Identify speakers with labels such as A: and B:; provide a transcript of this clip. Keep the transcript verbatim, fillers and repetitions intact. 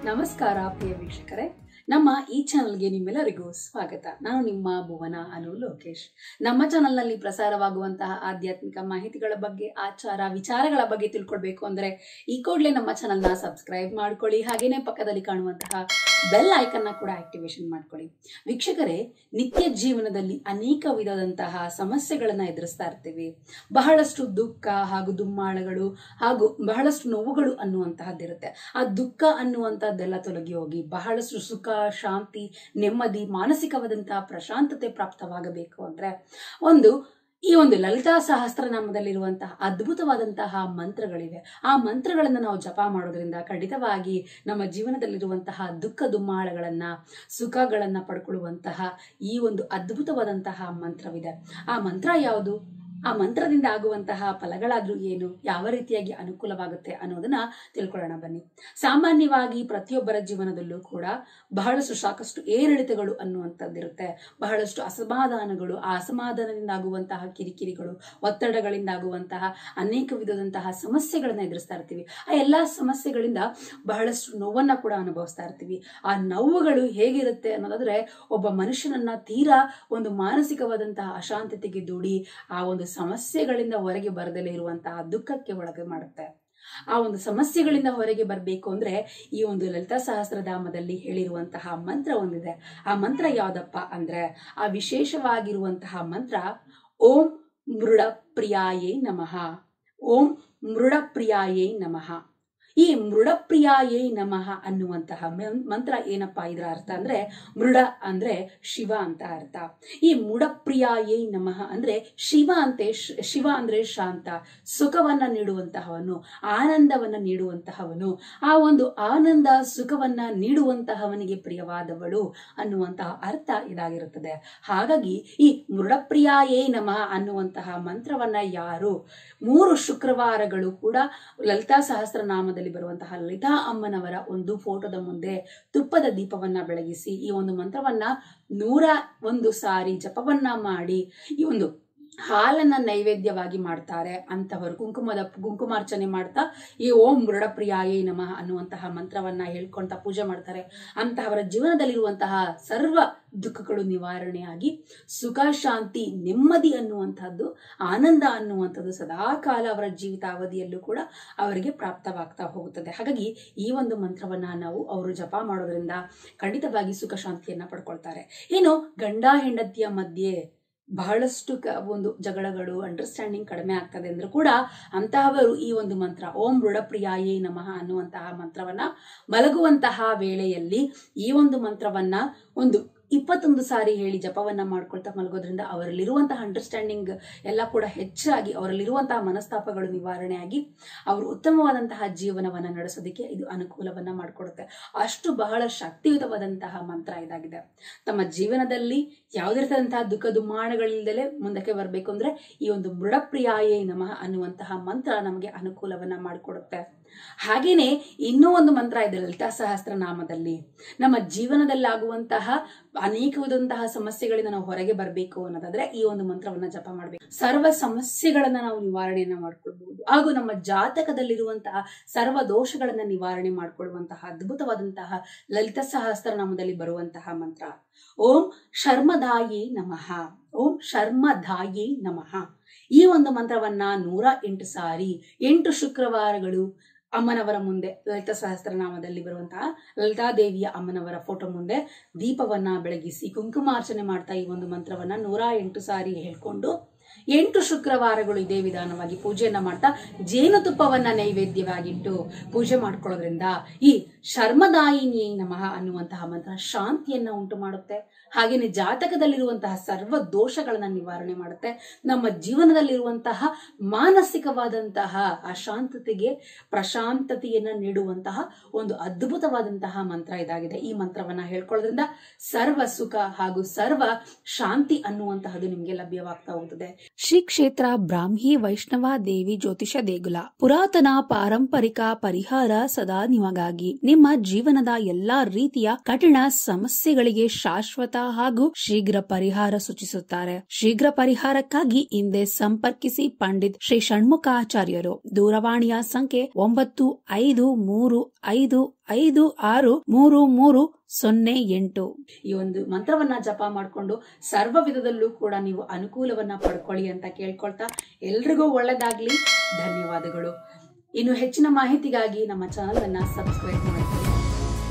A: ನಮಸ್ಕಾರ ಪ್ರಿಯ ವೀಕ್ಷಕರೇ, ನಮ್ಮ ಈ ಚಾನೆಲ್ಗೆ ನಿಮ್ಮೆಲ್ಲರಿಗೂ ಸ್ವಾಗತ. ನಾನು ನಿಮ್ಮ ಭುವನ ಅನು ಲೋಕೇಶ್. ನಮ್ಮ ಚಾನೆಲ್ನಲ್ಲಿ ಪ್ರಸಾರವಾಗುವಂತಹ ಆಧ್ಯಾತ್ಮಿಕ ಮಾಹಿತಿಗಳ ಬಗ್ಗೆ, ಆಚಾರ ವಿಚಾರಗಳ ಬಗ್ಗೆ ತಿಳ್ಕೊಳ್ಬೇಕು ಅಂದ್ರೆ ಈ ಕೂಡಲೇ ನಮ್ಮ ಚಾನೆಲ್ನ ಸಬ್ಸ್ಕ್ರೈಬ್ ಮಾಡ್ಕೊಳ್ಳಿ. ಹಾಗೇನೆ ಪಕ್ಕದಲ್ಲಿ ಕಾಣುವಂತಹ ಬೆಲ್ ಐಕನ್ನ ಕೂಡ ಆಕ್ಟಿವೇಶನ್ ಮಾಡ್ಕೊಳ್ಳಿ. ವೀಕ್ಷಕರೇ, ನಿತ್ಯ ಜೀವನದಲ್ಲಿ ಅನೇಕ ವಿಧದಂತಹ ಸಮಸ್ಯೆಗಳನ್ನ ಎದುರಿಸ್ತಾ ಇರ್ತೀವಿ. ಬಹಳಷ್ಟು ದುಃಖ ಹಾಗೂ ದುಮ್ಮಾಳಗಳು ಹಾಗೂ ಬಹಳಷ್ಟು ನೋವುಗಳು ಅನ್ನುವಂತಹದ್ದಿರುತ್ತೆ. ಆ ದುಃಖ ಅನ್ನುವಂತಹದ್ದೆಲ್ಲ ತೊಲಗಿ ಹೋಗಿ ಬಹಳಷ್ಟು ಸುಖ, ಶಾಂತಿ, ನೆಮ್ಮದಿ, ಮಾನಸಿಕವಾದಂತಹ ಪ್ರಶಾಂತತೆ ಪ್ರಾಪ್ತವಾಗಬೇಕು ಅಂದ್ರೆ ಒಂದು ಈ ಒಂದು ಲಲಿತಾ ಸಹಸ್ರನಾಮದಲ್ಲಿರುವಂತಹ ಅದ್ಭುತವಾದಂತಹ ಮಂತ್ರಗಳಿವೆ. ಆ ಮಂತ್ರಗಳನ್ನ ನಾವು ಜಪ ಮಾಡೋದ್ರಿಂದ ಖಂಡಿತವಾಗಿ ನಮ್ಮ ಜೀವನದಲ್ಲಿರುವಂತಹ ದುಃಖ ದುಮ್ಮಾಳಗಳನ್ನ, ಸುಖಗಳನ್ನ ಪಡ್ಕೊಳ್ಳುವಂತಹ ಈ ಒಂದು ಅದ್ಭುತವಾದಂತಹ ಮಂತ್ರವಿದೆ. ಆ ಮಂತ್ರ ಯಾವುದು? ಆ ಮಂತ್ರದಿಂದ ಆಗುವಂತಹ ಫಲಗಳಾದ್ರೂ ಏನು, ಯಾವ ರೀತಿಯಾಗಿ ಅನುಕೂಲವಾಗುತ್ತೆ ಅನ್ನೋದನ್ನ ತಿಳ್ಕೊಳ್ಳೋಣ ಬನ್ನಿ. ಸಾಮಾನ್ಯವಾಗಿ ಪ್ರತಿಯೊಬ್ಬರ ಜೀವನದಲ್ಲೂ ಕೂಡ ಬಹಳಷ್ಟು ಸಾಕಷ್ಟು ಏರಿಳಿತಗಳು ಅನ್ನುವಂಥದ್ದಿರುತ್ತೆ. ಬಹಳಷ್ಟು ಅಸಮಾಧಾನಗಳು, ಆ ಅಸಮಾಧಾನದಿಂದ ಆಗುವಂತಹ ಕಿರಿಕಿರಿಗಳು, ಒತ್ತಡಗಳಿಂದ ಆಗುವಂತಹ ಅನೇಕ ವಿಧದಂತಹ ಸಮಸ್ಯೆಗಳನ್ನ ಎದುರಿಸ್ತಾ ಇರ್ತೀವಿ. ಆ ಎಲ್ಲಾ ಸಮಸ್ಯೆಗಳಿಂದ ಬಹಳಷ್ಟು ನೋವನ್ನ ಕೂಡ ಅನುಭವಿಸ್ತಾ ಇರ್ತೀವಿ. ಆ ನೋವುಗಳು ಹೇಗಿರುತ್ತೆ ಅನ್ನೋದಾದ್ರೆ ಒಬ್ಬ ಮನುಷ್ಯನನ್ನ ತೀರಾ ಒಂದು ಮಾನಸಿಕವಾದಂತಹ ಅಶಾಂತತೆಗೆ ದೂಡಿ ಆ ಒಂದು ಸಮಸ್ಯೆಗಳಿಂದ ಹೊರಗೆ ಬರದಲೇ ಇರುವಂತಹ ದುಃಖಕ್ಕೆ ಒಳಗೆ ಮಾಡುತ್ತೆ. ಆ ಒಂದು ಸಮಸ್ಯೆಗಳಿಂದ ಹೊರಗೆ ಬರಬೇಕು ಅಂದ್ರೆ ಈ ಒಂದು ಲಲಿತಾ ಸಹಸ್ರನಾಮದಲ್ಲಿ ಹೇಳಿರುವಂತಹ ಮಂತ್ರ ಒಂದಿದೆ. ಆ ಮಂತ್ರ ಯಾವ್ದಪ್ಪ ಅಂದ್ರೆ ಆ ವಿಶೇಷವಾಗಿರುವಂತಹ ಮಂತ್ರ ಓಂ ಮೃಡ ಪ್ರಿಯಾಯೇ ನಮಃ. ಓಂ ಮೃಡ ಪ್ರಿಯಾಯೇ ನಮಃ. ಈ ಮೃಡಪ್ರಿಯಾಯೇ ನಮಃ ಅನ್ನುವಂತಹ ಮಂತ್ರ ಏನಪ್ಪಾ ಇದರ ಅರ್ಥ ಅಂದ್ರೆ ಮೃಡ ಅಂದ್ರೆ ಶಿವ ಅಂತ ಅರ್ಥ. ಈ ಮೃಡಪ್ರಿಯಾಯೇ ನಮಃ ಅಂದ್ರೆ ಶಿವ ಅಂತೆ ಶಿವ ಅಂದ್ರೆ ಶಾಂತ, ಸುಖವನ್ನ ನೀಡುವಂತಹವನು, ಆನಂದವನ್ನ ನೀಡುವಂತಹವನು, ಆ ಒಂದು ಆನಂದ ಸುಖವನ್ನ ನೀಡುವಂತಹವನಿಗೆ ಪ್ರಿಯವಾದವಳು ಅನ್ನುವಂತಹ ಅರ್ಥ ಇದಾಗಿರುತ್ತದೆ. ಹಾಗಾಗಿ ಈ ಮೃಡಪ್ರಿಯಾಯೇ ನಮಃ ಅನ್ನುವಂತಹ ಮಂತ್ರವನ್ನ ಯಾರು ಮೂರು ಶುಕ್ರವಾರಗಳು ಕೂಡ ಲಲಿತಾ ಸಹಸ್ರನಾಮದಲ್ಲಿ ಬರುವಂತಹ ಲಲಿತಾ ಅಮ್ಮನವರ ಒಂದು ಫೋಟೋದ ಮುಂದೆ ತುಪ್ಪದ ದೀಪವನ್ನ ಬೆಳಗಿಸಿ ಈ ಒಂದು ಮಂತ್ರವನ್ನ ನೂರ ಒಂದು ಸಾರಿ ಜಪವನ್ನ ಮಾಡಿ ಈ ಒಂದು ಹಾಲನ್ನ ನೈವೇದ್ಯವಾಗಿ ಮಾಡ್ತಾರೆ ಅಂತವರು ಕುಂಕುಮದ ಕುಂಕುಮಾರ್ಚನೆ ಮಾಡ್ತಾ ಈ ಓಂ ಮೃಡಪ್ರಿಯಾಯೇ ನಮಃ ಅನ್ನುವಂತಹ ಮಂತ್ರವನ್ನ ಹೇಳ್ಕೊಂತ ಪೂಜೆ ಮಾಡ್ತಾರೆ. ಅಂತಹವರ ಜೀವನದಲ್ಲಿರುವಂತಹ ಸರ್ವ ದುಃಖಗಳು ನಿವಾರಣೆಯಾಗಿ ಸುಖ, ಶಾಂತಿ, ನೆಮ್ಮದಿ ಅನ್ನುವಂಥದ್ದು, ಆನಂದ ಅನ್ನುವಂಥದ್ದು ಸದಾಕಾಲ ಅವರ ಜೀವಿತಾವಧಿಯಲ್ಲೂ ಕೂಡ ಅವರಿಗೆ ಪ್ರಾಪ್ತವಾಗ್ತಾ ಹೋಗುತ್ತದೆ. ಹಾಗಾಗಿ ಈ ಒಂದು ಮಂತ್ರವನ್ನ ನಾವು ಅವರು ಜಪ ಮಾಡೋದ್ರಿಂದ ಖಂಡಿತವಾಗಿ ಸುಖ ಶಾಂತಿಯನ್ನ ಪಡ್ಕೊಳ್ತಾರೆ. ಏನು ಗಂಡ ಹೆಂಡತಿಯ ಮಧ್ಯೆ ಬಹಳಷ್ಟು ಒಂದು ಜಗಳಗಳು, ಅಂಡರ್ಸ್ಟ್ಯಾಂಡಿಂಗ್ ಕಡಿಮೆ ಆಗ್ತದೆ ಅಂದ್ರೂ ಕೂಡ ಅಂತಹವರು ಈ ಒಂದು ಮಂತ್ರ ಓಂ ಮೃಡಪ್ರಿಯಾಯೇ ನಮಃ ಅನ್ನುವಂತಹ ಮಂತ್ರವನ್ನ ಮಲಗುವಂತಹ ವೇಳೆಯಲ್ಲಿ ಈ ಒಂದು ಮಂತ್ರವನ್ನ ಒಂದು ಇಪ್ಪತ್ತೊಂದು ಸಾರಿ ಹೇಳಿ ಜಪವನ್ನ ಮಾಡ್ಕೊಳ್ತಾ ಮಲಗೋದ್ರಿಂದ ಅವರಲ್ಲಿರುವಂತಹ ಅಂಡರ್ಸ್ಟ್ಯಾಂಡಿಂಗ್ ಎಲ್ಲ ಕೂಡ ಹೆಚ್ಚಾಗಿ ಅವರಲ್ಲಿರುವಂತಹ ಮನಸ್ತಾಪಗಳು ನಿವಾರಣೆಯಾಗಿ ಅವರು ಉತ್ತಮವಾದಂತಹ ಜೀವನವನ್ನ ನಡೆಸೋದಕ್ಕೆ ಇದು ಅನುಕೂಲವನ್ನ ಮಾಡಿಕೊಡುತ್ತೆ. ಅಷ್ಟು ಬಹಳ ಶಕ್ತಿಯುತವಾದಂತಹ ಮಂತ್ರ ಇದಾಗಿದೆ. ತಮ್ಮ ಜೀವನದಲ್ಲಿ ಯಾವುದೇ ರೀತಿಯಾದಂತಹ ದುಃಖ ದುಮ್ಮಾನಗಳಿಲ್ದಲೇ ಮುಂದಕ್ಕೆ ಬರಬೇಕು ಅಂದ್ರೆ ಈ ಒಂದು ಮೃಡಪ್ರಿಯಾಯೇ ನಮಃ ಅನ್ನುವಂತಹ ಮಂತ್ರ ನಮಗೆ ಅನುಕೂಲವನ್ನ ಮಾಡಿಕೊಡುತ್ತೆ. ಹಾಗೇನೆ ಇನ್ನೂ ಒಂದು ಮಂತ್ರ ಇದೆ ಲಲಿತಾ ಸಹಸ್ರನಾಮದಲ್ಲಿ. ನಮ್ಮ ಜೀವನದಲ್ಲಾಗುವಂತಹ ಅನೇಕ ವಿಧಂತಹ ಸಮಸ್ಯೆಗಳಿಂದ ನಾವು ಹೊರಗೆ ಬರಬೇಕು ಅನ್ನೋದಾದ್ರೆ ಈ ಒಂದು ಮಂತ್ರವನ್ನ ಜಪ ಮಾಡ್ಬೇಕು. ಸರ್ವ ಸಮಸ್ಯೆಗಳನ್ನ ನಾವು ನಿವಾರಣೆಯನ್ನ ಮಾಡ್ಕೊಳ್ಬಹುದು ಹಾಗೂ ನಮ್ಮ ಜಾತಕದಲ್ಲಿರುವಂತಹ ಸರ್ವ ದೋಷಗಳನ್ನ ನಿವಾರಣೆ ಮಾಡ್ಕೊಳ್ಳುವಂತಹ ಅದ್ಭುತವಾದಂತಹ ಲಲಿತಾ ಸಹಸ್ರನಾಮದಲ್ಲಿ ಬರುವಂತಹ ಮಂತ್ರ ಓಂ ಶರ್ಮದಾಯೇ ನಮಃ. ಓಂ ಶರ್ಮದಾಯೇ ನಮಃ. ಈ ಒಂದು ಮಂತ್ರವನ್ನ ನೂರ ಎಂಟು ಸಾರಿ ಎಂಟು ಶುಕ್ರವಾರಗಳು ಅಮ್ಮನವರ ಮುಂದೆ ಲಲಿತಾ ಸಹಸ್ರನಾಮದಲ್ಲಿ ಬರುವಂತಹ ಲಲಿತಾದೇವಿಯ ಅಮ್ಮನವರ ಫೋಟೋ ಮುಂದೆ ದೀಪವನ್ನ ಬೆಳಗಿಸಿ ಕುಂಕುಮಾರ್ಚನೆ ಮಾಡ್ತಾ ಈ ಒಂದು ಮಂತ್ರವನ್ನ ನೂರ ಎಂಟು ಸಾರಿ ಹೇಳ್ಕೊಂಡು ಎಂಟು ಶುಕ್ರವಾರಗಳು ಇದೇ ವಿಧಾನವಾಗಿ ಪೂಜೆಯನ್ನ ಮಾಡ್ತಾ ಜೇನುತುಪ್ಪವನ್ನ ನೈವೇದ್ಯವಾಗಿಟ್ಟು ಪೂಜೆ ಮಾಡ್ಕೊಳ್ಳೋದ್ರಿಂದ ಈ ಶರ್ಮದಾಯಿನಿಯೇ ನಮಃ ಅನ್ನುವಂತಹ ಮಂತ್ರ ಶಾಂತಿಯನ್ನ ಉಂಟು ಮಾಡುತ್ತೆ. ಹಾಗೇನೆ ಜಾತಕದಲ್ಲಿರುವಂತಹ ಸರ್ವ ದೋಷಗಳನ್ನ ನಿವಾರಣೆ ಮಾಡುತ್ತೆ. ನಮ್ಮ ಜೀವನದಲ್ಲಿರುವಂತಹ ಮಾನಸಿಕವಾದಂತಹ ಅಶಾಂತತೆಗೆ ಪ್ರಶಾಂತತೆಯನ್ನ ನೀಡುವಂತಹ ಒಂದು ಅದ್ಭುತವಾದಂತಹ ಮಂತ್ರ ಇದಾಗಿದೆ. ಈ ಮಂತ್ರವನ್ನ ಹೇಳ್ಕೊಳ್ಳೋದ್ರಿಂದ ಸರ್ವ ಸುಖ ಹಾಗೂ ಸರ್ವ ಶಾಂತಿ ಅನ್ನುವಂತಹದ್ದು ನಿಮ್ಗೆ ಲಭ್ಯವಾಗ್ತಾ ಹೋಗುತ್ತದೆ.
B: ಶ್ರೀ ಕ್ಷೇತ್ರ ಬ್ರಾಹ್ಮಿ ವೈಷ್ಣವ ದೇವಿ ಜ್ಯೋತಿಷ ದೇಗುಲ ಪುರಾತನ ಪಾರಂಪರಿಕ ಪರಿಹಾರ ಸದಾ ನಿಮಗಾಗಿ. ನಿಮ್ಮ ಜೀವನದ ಎಲ್ಲಾ ರೀತಿಯ ಕಠಿಣ ಸಮಸ್ಯೆಗಳಿಗೆ ಶಾಶ್ವತ ಹಾಗೂ ಶೀಘ್ರ ಪರಿಹಾರ ಸೂಚಿಸುತ್ತಾರೆ. ಶೀಘ್ರ ಪರಿಹಾರಕ್ಕಾಗಿ ಹಿಂದೆ ಸಂಪರ್ಕಿಸಿ ಪಂಡಿತ್ ಶ್ರೀ ಷಣ್ಮುಖಾಚಾರ್ಯರು. ದೂರವಾಣಿಯ ಸಂಖ್ಯೆ ಒಂಬತ್ತು ಐದು ಮೂರು ಐದು ಐದು ಆರು ಮೂರು ಮೂರು ಸೊನ್ನೆ ಎಂಟು.
A: ಈ ಒಂದು ಮಂತ್ರವನ್ನ ಜಪ ಮಾಡಿಕೊಂಡು ಸರ್ವ ವಿಧದಲ್ಲೂ ಕೂಡ ನೀವು ಅನುಕೂಲವನ್ನ ಪಡ್ಕೊಳ್ಳಿ ಅಂತ ಕೇಳ್ಕೊಳ್ತಾ ಎಲ್ರಿಗೂ ಒಳ್ಳೆದಾಗ್ಲಿ. ಧನ್ಯವಾದಗಳು. ಇನ್ನು ಹೆಚ್ಚಿನ ಮಾಹಿತಿಗಾಗಿ ನಮ್ಮ ಚಾನಲ್ ಅನ್ನ ಸಬ್ಸ್ಕ್ರೈಬ್ ಮಾಡಿ.